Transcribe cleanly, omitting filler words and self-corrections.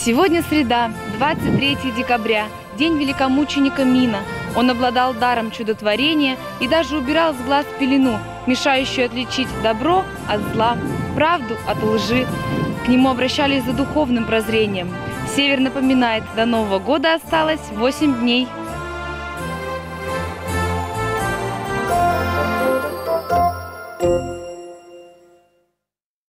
Сегодня среда, 23 декабря, день великомученика Мина. Он обладал даром чудотворения и даже убирал с глаз пелену, мешающую отличить добро от зла, правду от лжи. К нему обращались за духовным прозрением. Север напоминает, до Нового года осталось 8 дней.